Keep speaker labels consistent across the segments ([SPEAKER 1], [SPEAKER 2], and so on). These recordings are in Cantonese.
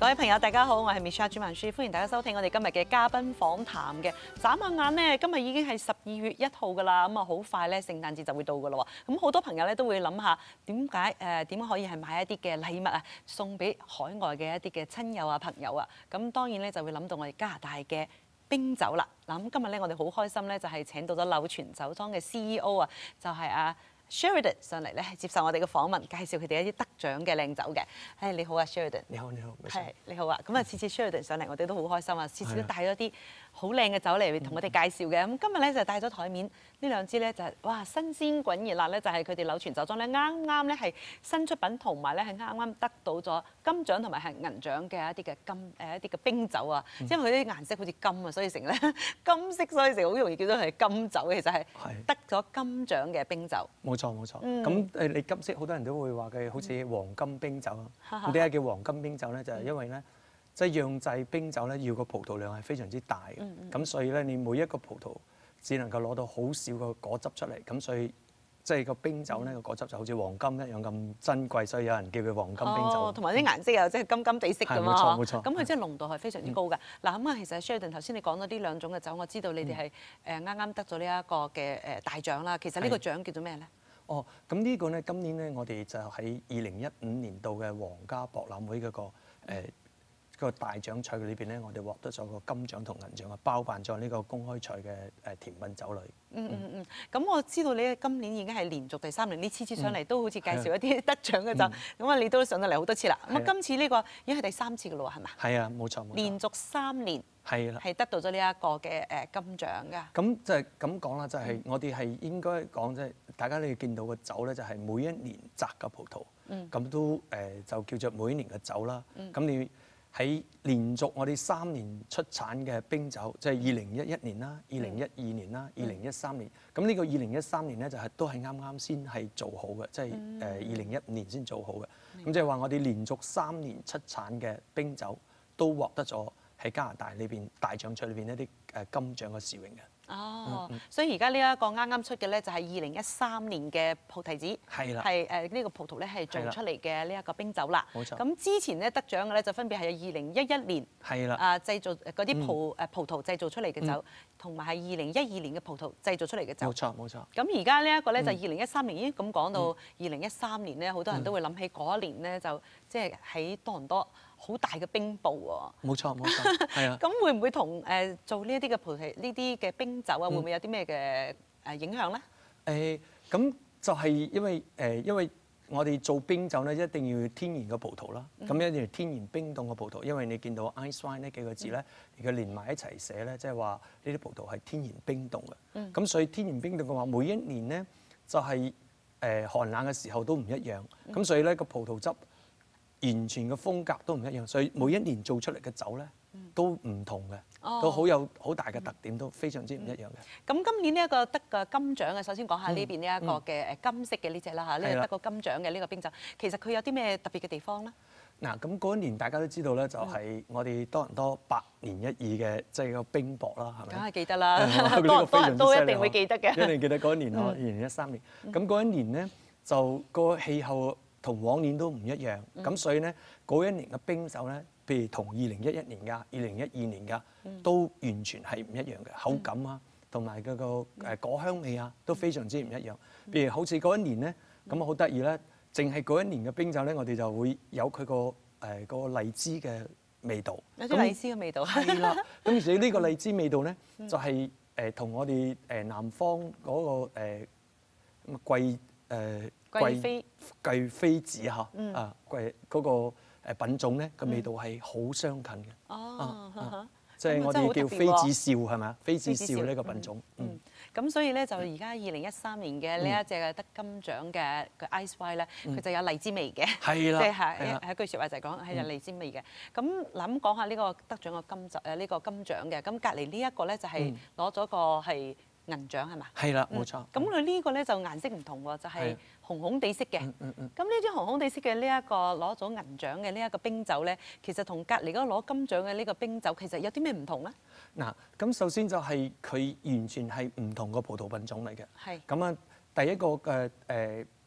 [SPEAKER 1] 各位朋友，大家好，我係 Michelle 朱曼舒，歡迎大家收聽我哋今日嘅嘉賓訪談嘅。眨下眼呢，今日已經係12月1號㗎啦，咁啊好快咧，聖誕節就會到㗎啦喎。咁好多朋友咧都會諗下點可以係買一啲嘅禮物啊，送俾海外嘅一啲嘅親友啊朋友啊。咁當然咧就會諗到我哋加拿大嘅冰酒啦。嗱咁今日咧我哋好開心咧，就係請到咗柳泉酒莊嘅 CEO 啊，就係阿Sheridan 上嚟咧，係接受我哋嘅訪問，介紹佢哋一啲得獎嘅靚酒嘅。你好啊 Sheridan。
[SPEAKER 2] 你好，
[SPEAKER 1] 係你好啊。咁啊，次次 Sheridan 上嚟，我哋都好開心啊，次次都帶咗啲好靚嘅酒嚟同我哋介紹嘅。咁今日咧就帶咗台面呢兩支咧就係哇新鮮滾熱辣咧，就係佢哋柳泉酒莊咧啱啱咧係新出品，同埋咧係啱啱得到咗金獎同埋係銀獎嘅一啲嘅冰酒啊。因為佢啲顏色好似金啊，所以成咧金色，所以成好容易叫到係金酒。其實係得咗金獎嘅冰酒。
[SPEAKER 2] 冇錯。咁你金色好多人都會話佢好似黃金冰酒啊。咁點解叫黃金冰酒咧？就係因為咧，即係釀製冰酒咧要個葡萄量係非常之大嘅。咁所以咧，你每一個葡萄只能夠攞到好少個果汁出嚟。咁所以即係個冰酒咧個果汁就好似黃金一樣咁珍貴，所以有人叫佢黃金冰酒。
[SPEAKER 1] 同埋啲顏色又即係金金地色㗎嘛。
[SPEAKER 2] 冇錯。
[SPEAKER 1] 咁佢即係濃度係非常之高㗎。嗱咁啊，其實 Sheridan 頭先你講咗呢兩種嘅酒，我知道你哋係啱啱得咗呢一個嘅大獎啦。其實呢個獎叫做咩咧？
[SPEAKER 2] 咁呢個咧，今年咧，我哋就喺2015年度嘅皇家博覽會嗰個大獎賽裏邊咧，我哋獲得咗個金獎同銀獎啊，包辦咗呢個公開賽嘅甜品酒類。
[SPEAKER 1] 咁我知道你今年已經係連續第3年，呢次上嚟都好似介紹一啲得獎嘅酒，咁啊你都上到嚟好多次啦。咁啊今次呢個已經係第3次㗎咯喎，係咪？
[SPEAKER 2] 係啊，冇錯。
[SPEAKER 1] 連續3年係得到咗呢一個嘅金獎㗎。
[SPEAKER 2] 咁就係咁講啦，就係我哋係應該講即係大家你見到嘅酒咧，就係每一年摘嘅葡萄，咁都就叫做每一年嘅酒啦。咁你喺連續我哋3年出產嘅冰酒，即係2011年啦、2012年啦、2013年。咁呢個2013年咧就係都係啱啱先係做好嘅，即係2015年先做好嘅。咁即係話我哋連續3年出產嘅冰酒都獲得咗喺加拿大裏邊大獎賽裏邊一啲金獎嘅殊榮嘅。
[SPEAKER 1] 所以而家呢一個啱啱出嘅咧就係2013年嘅葡提子，
[SPEAKER 2] 係啦，
[SPEAKER 1] 係呢個葡萄咧係做出嚟嘅呢一個冰酒啦。
[SPEAKER 2] 冇錯。
[SPEAKER 1] 咁之前咧得獎嘅咧就分別係有2011年
[SPEAKER 2] 係啦
[SPEAKER 1] 製造嗰啲葡萄製造出嚟嘅酒，同埋係2012年嘅葡萄製造出嚟嘅酒。
[SPEAKER 2] 冇錯。
[SPEAKER 1] 咁而家呢一個咧就2013年，咦咁講到2013年咧，好多人都會諗起嗰一年咧就即係喺多倫多好大嘅冰雹喎。
[SPEAKER 2] 冇錯，係啊。
[SPEAKER 1] 咁會唔會同做呢一啲嘅葡提呢啲嘅冰酒啊，會唔會有啲咩嘅影響咧？
[SPEAKER 2] 咁就係因為我哋做冰酒咧，一定要天然嘅葡萄啦。咁一定要天然冰凍嘅葡萄，因為你見到 ice wine 呢幾個字咧，如果連埋一齊寫咧，即係話呢啲葡萄係天然冰凍嘅。咁所以天然冰凍嘅話，每一年咧就係寒冷嘅時候都唔一樣。咁所以咧個葡萄汁完全嘅風格都唔一樣，所以每一年做出嚟嘅酒咧都唔同嘅。都好大嘅特點，都非常之唔一樣嘅。
[SPEAKER 1] 咁今年呢一個得個金獎嘅，首先講下呢邊呢一個嘅金色嘅呢隻啦嚇，呢個得個金獎嘅呢個冰酒，其實佢有啲咩特別嘅地方咧？
[SPEAKER 2] 嗱，咁嗰一年大家都知道咧，就係我哋多倫多百年一遇嘅即係個冰雹啦，係咪？
[SPEAKER 1] 梗係記得啦，多人都一定會記得嘅。
[SPEAKER 2] 一定記得嗰一年咯，2013年。咁嗰一年咧，就個氣候同往年都唔一樣，咁所以咧嗰一年嘅冰酒咧，譬如同2011年㗎、2012年㗎，都完全係唔一樣嘅口感啊，同埋嗰個果香味啊，都非常之唔一樣。譬如好似嗰一年咧，咁好得意咧，淨係嗰一年嘅冰酒咧，我哋就會有佢個荔枝嘅味道。
[SPEAKER 1] 有啲荔枝嘅味道。
[SPEAKER 2] 係啦，咁而且呢個荔枝味道咧，就係同我哋南方嗰個貴妃子嚇貴嗰個品種咧，個味道係好相近嘅。即係我哋叫妃子笑係咪啊？妃子笑呢個品種。
[SPEAKER 1] 咁所以咧就而家2013年嘅呢一隻得金獎嘅 Ice Wine 咧，佢就有荔枝味嘅。
[SPEAKER 2] 係啦，
[SPEAKER 1] 即係一句説話就係講係有荔枝味嘅。咁嗱咁講下呢個得獎個呢個金獎嘅，咁隔離呢一個咧就係攞咗個係銀獎係嘛？
[SPEAKER 2] 係啦，冇錯。
[SPEAKER 1] 咁佢呢個咧就顏色唔同喎，就係紅紅地色嘅。咁呢啲紅紅地色嘅呢一個攞咗銀獎嘅呢一個冰酒咧，其實同隔離嗰個攞金獎嘅呢個冰酒其實有啲咩唔同咧？
[SPEAKER 2] 嗱，咁首先就係佢完全係唔同個葡萄品種嚟嘅。
[SPEAKER 1] 係。
[SPEAKER 2] 咁啊，第一個嘅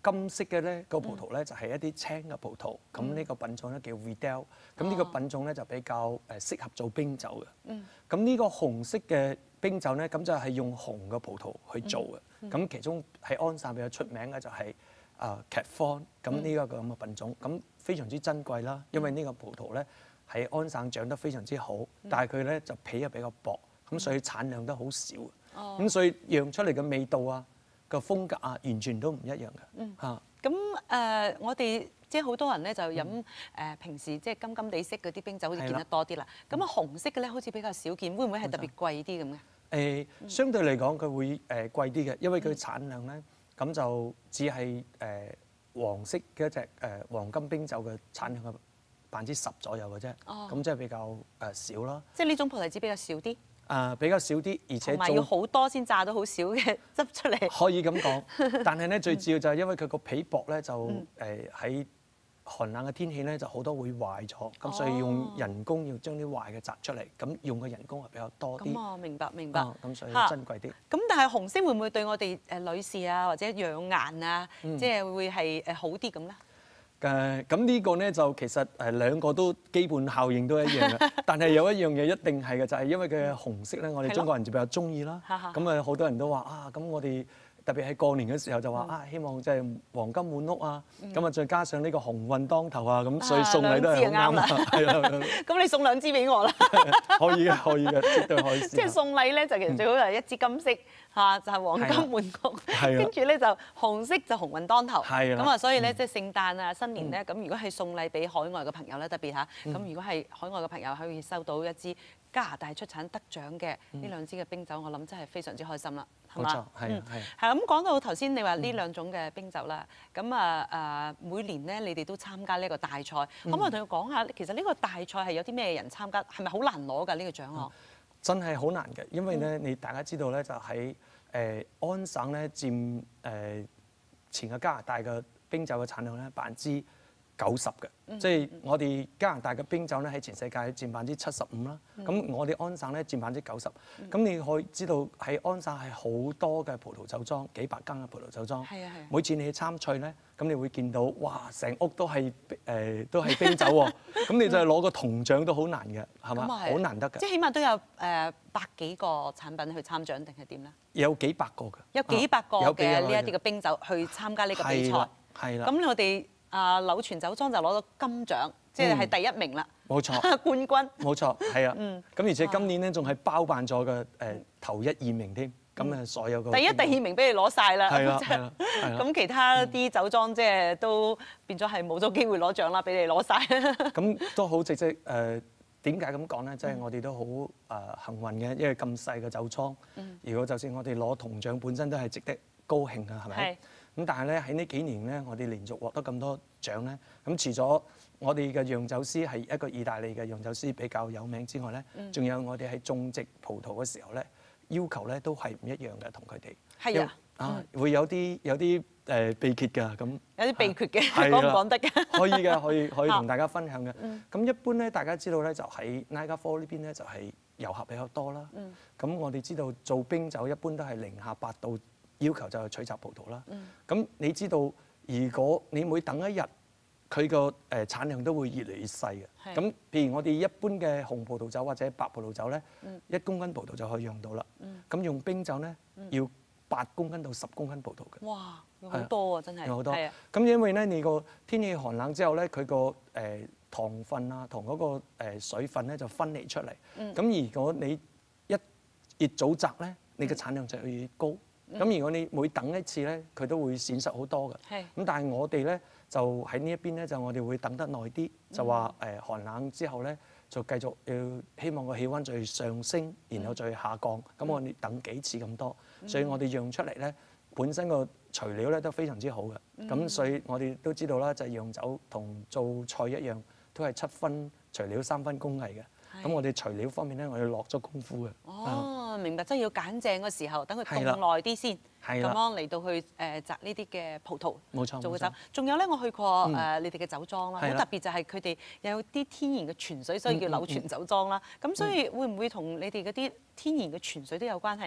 [SPEAKER 2] 金色嘅咧個葡萄咧就係一啲青嘅葡萄，咁呢個品種咧叫 Vidal，咁呢個品種咧就比較適合做冰酒嘅。咁呢個紅色嘅冰酒咧，咁就係用紅嘅葡萄去做嘅。咁其中喺安省比較出名嘅就係Cab Franc，咁呢個咁嘅品種，咁非常之珍貴啦，因為呢個葡萄咧喺安省長得非常之好，但係佢咧就皮又比較薄，咁所以產量都好少。咁所以釀出嚟嘅味道啊，個風格啊，完全都唔一樣嘅嚇。
[SPEAKER 1] 咁我哋即係好多人咧就飲平時即係金金地色嗰啲冰酒，好似見得多啲啦。咁啊紅色嘅咧好似比較少見，會唔會係特別貴啲咁嘅？
[SPEAKER 2] 相對嚟講，佢會貴啲嘅，因為佢產量咧咁就只係黃色嘅一隻黃金冰酒嘅產量嘅10%左右嘅啫。咁即係比較少啦。
[SPEAKER 1] 即係呢種葡提子比較少啲。
[SPEAKER 2] 比較少啲，而且
[SPEAKER 1] 同埋要好多先榨到好少嘅汁出嚟。
[SPEAKER 2] 可以咁講，但係咧最主要就係因為佢個皮薄咧，就喺寒冷嘅天氣咧就好多會壞咗，咁所以用人工要將啲壞嘅摘出嚟，咁用嘅人工係比較多啲。
[SPEAKER 1] 咁啊，明白明白。
[SPEAKER 2] 咁所以珍貴啲。
[SPEAKER 1] 咁但係紅色會唔會對我哋女士啊或者養顏啊，即係會係好啲咁咧？
[SPEAKER 2] 咁呢個咧就其實兩個都基本效應都一樣嘅，但係有一樣嘢一定係嘅，就係因為佢嘅紅色咧，我哋中國人就比較中意啦。咁啊，好多人都話啊，咁我哋特別係過年嘅時候就話啊，希望即係黃金滿屋啊，咁啊再加上呢個鴻運當頭啊，咁所以送禮都係好啱啦。係啦，
[SPEAKER 1] 咁你送2支俾我啦。
[SPEAKER 2] 可以嘅，可以嘅，絕對可以。
[SPEAKER 1] 即係送禮咧，就其實最好就係一支金色嚇，就係黃金滿屋。跟住咧就紅色就鴻運當頭。咁啊，所以咧即係聖誕啊、新年咧，咁如果係送禮俾海外嘅朋友咧，特別嚇，咁如果係海外嘅朋友可以收到一支加拿大出產得獎嘅呢2支嘅冰酒，我諗真係非常之開心啦，係嘛？
[SPEAKER 2] 冇錯，係
[SPEAKER 1] 係咁講到頭先，你話呢2種嘅冰酒啦，咁每年咧你哋都參加呢個大賽，可唔可以同佢講下，其實呢個大賽係有啲咩人參加，係咪好難攞㗎呢個獎項？
[SPEAKER 2] 真係好難嘅，因為咧你大家知道咧，就喺安省咧佔前個加拿大嘅冰酒嘅產量咧90%嘅，即係我哋加拿大嘅冰酒咧喺全世界佔75%啦。咁我哋安省咧佔90%。咁你可以知道喺安省係好多嘅葡萄酒莊，幾百間嘅葡萄酒莊。每次你去參賽咧，咁你會見到哇，成屋都係冰酒喎。咁你就係攞個銅獎都好難嘅，係嘛？好難得嘅。
[SPEAKER 1] 即係起碼都有100幾個產品去參獎定係點咧？
[SPEAKER 2] 有幾百個嘅。
[SPEAKER 1] 有幾百個嘅呢一啲嘅冰酒去參加呢個比賽。
[SPEAKER 2] 係啦。
[SPEAKER 1] 咁我哋柳泉酒莊就攞到金獎，即係第1名啦。
[SPEAKER 2] 冇錯。
[SPEAKER 1] 冠軍。
[SPEAKER 2] 冇錯，係啊。咁而且今年咧仲係包辦咗嘅頭1、2名添。咁所有個
[SPEAKER 1] 第1、第2名俾你攞晒啦。
[SPEAKER 2] 係啦。
[SPEAKER 1] 咁其他啲酒莊即係都變咗係冇咗機會攞獎啦，俾你攞晒。
[SPEAKER 2] 咁都好直接點解咁講咧？即係我哋都好幸運嘅，因為咁細嘅酒莊，如果就算我哋攞銅獎本身都係值得高興啊，係咪？咁但係咧喺呢幾年咧，我哋連續獲得咁多獎咧，咁除咗我哋嘅釀酒師係一個意大利嘅釀酒師比較有名之外咧，仲有我哋喺種植葡萄嘅時候咧，要求咧都係唔一樣嘅，同佢哋。
[SPEAKER 1] 係
[SPEAKER 2] 會有啲秘訣㗎，咁
[SPEAKER 1] 有啲秘訣嘅，講唔講得㗎？
[SPEAKER 2] 可以嘅，可以同大家分享嘅。咁一般咧，大家知道咧，就喺 Niagara Falls呢邊咧，就係遊客比較多啦。咁我哋知道做冰酒一般都係零下8度。要求就係取集葡萄啦。咁你知道，如果你每等一日，佢個產量都會越嚟越細嘅。咁譬如我哋一般嘅紅葡萄酒或者白葡萄酒咧，1公斤葡萄就可以釀到啦。咁用冰酒咧，要8公斤到10公斤葡萄嘅。
[SPEAKER 1] 哇，好多啊，真係。
[SPEAKER 2] 有好多。咁因為咧，你個天氣寒冷之後咧，佢個糖分啊同嗰個水分咧就分離出嚟。咁如果你越早摘咧，你嘅產量就會越高。咁如果你每等一次咧，佢都會閃失好多嘅。咁但係我哋咧就喺呢一邊咧，就我哋會等得耐啲，就話寒冷之後咧就繼續要希望個氣温再上升，然後再下降。咁我哋等幾次咁多，所以我哋釀出嚟咧本身個材料咧都非常之好嘅。咁所以我哋都知道啦，就係釀酒同做菜一樣，都係7分材料3分工藝嘅。咁我哋材料方面咧，我哋落咗功夫嘅。
[SPEAKER 1] 哦，明白，即係要揀正嘅時候，等佢凍耐啲先，咁樣嚟到去摘呢啲嘅葡萄，
[SPEAKER 2] 冇錯，
[SPEAKER 1] 做嘅酒。仲有咧，我去過你哋嘅酒莊啦，好特別就係佢哋有啲天然嘅泉水，所以叫柳泉酒莊啦。咁所以會唔會同你哋嗰啲天然嘅泉水都有關係咧？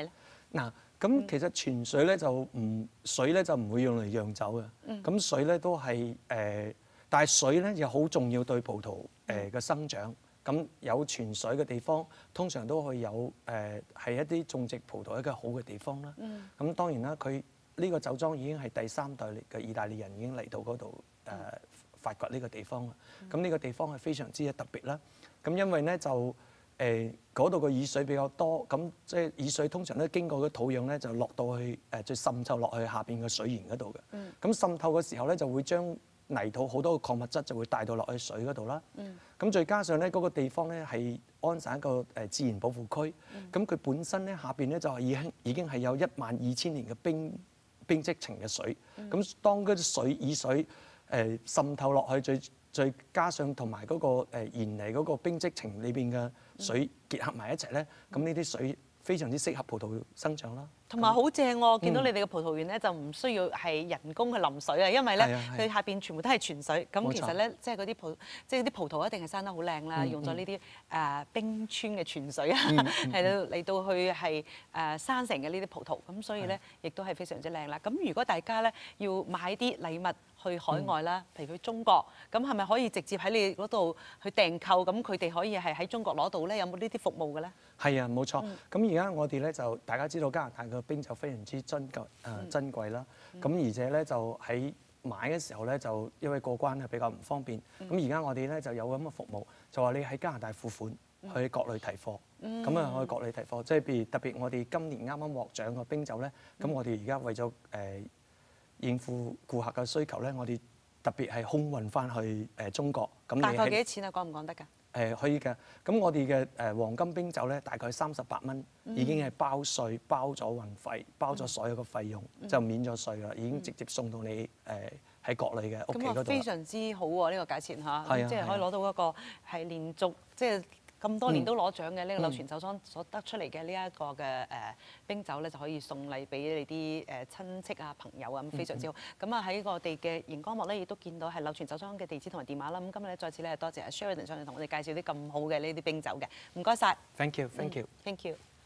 [SPEAKER 2] 嗱，咁其實泉水咧就唔會用嚟釀酒嘅。咁水咧都係但係水咧又好重要對葡萄嘅生長。咁有泉水嘅地方，通常都會有係一啲種植葡萄一個好嘅地方啦。咁當然啦，佢呢個酒莊已經係第3代嚟嘅意大利人已經嚟到嗰度發掘呢個地方啦。咁呢個地方係非常之特別啦。咁因為咧就嗰度嘅雨水比較多，咁即係雨水通常都經過個土壤咧就落到去再滲透落去下邊嘅水源嗰度嘅。咁滲透嘅時候咧就會將泥土好多嘅礦物質就會帶到落去水嗰度啦。咁再加上咧嗰個地方咧係安省一個自然保護區，咁佢本身咧下邊咧就係已經係有12000年嘅冰積層嘅水。咁當嗰啲雨水滲透落去，再加上同埋嗰個鹽泥嗰個冰積層裏邊嘅水結合埋一齊咧，咁呢啲水非常之適合葡萄生長啦。
[SPEAKER 1] 同埋好正喎！見到你哋嘅葡萄園咧，就唔需要係人工去淋水啊，因為咧佢下邊全部都係泉水。咁其實咧，即係嗰啲葡萄一定係生得好靚啦，用咗呢啲冰川嘅泉水啊，嚟到去係生成嘅呢啲葡萄。咁所以咧，亦都係非常之靚啦。咁如果大家咧要買啲禮物去海外啦，譬如去中國，咁係咪可以直接喺你嗰度去訂購？咁佢哋可以係喺中國攞到咧？有冇呢啲服務嘅咧？
[SPEAKER 2] 係啊，冇錯。咁而家我哋咧就大家知道加拿大嘅冰酒非常之珍貴啦。咁而且咧就喺買嘅時候咧就因為過關係比較唔方便。咁而家我哋咧就有咁嘅服務，就話你喺加拿大付款去國內提貨。咁啊去國內提貨，即係譬如特別我哋今年啱啱獲獎嘅冰酒咧，咁我哋而家為咗應付顧客嘅需求咧，我哋特別係空運翻去中國。咁
[SPEAKER 1] 大概幾多錢啊？講唔講得㗎？
[SPEAKER 2] 可以嘅。咁我哋嘅黃金冰酒咧，大概38蚊，已經係包稅、包咗運費、包咗所有嘅費用，就免咗稅啦，已經直接送到你喺國內嘅屋企嗰度。
[SPEAKER 1] 非常之好喎！呢個價錢嚇，即係可以攞到一個係連續即係咁多年都攞獎嘅呢個柳泉酒莊所得出嚟嘅呢一個嘅冰酒咧，就可以送禮俾你啲親戚啊、朋友啊，咁非常之好。咁啊喺我哋嘅熒光幕咧，亦都見到係柳泉酒莊嘅地址同埋電話啦。咁今日咧再次咧多謝阿 Sheridan 上嚟同我哋介紹啲咁好嘅呢啲冰酒嘅，唔該晒。
[SPEAKER 2] Thank you, thank you.
[SPEAKER 1] Thank you.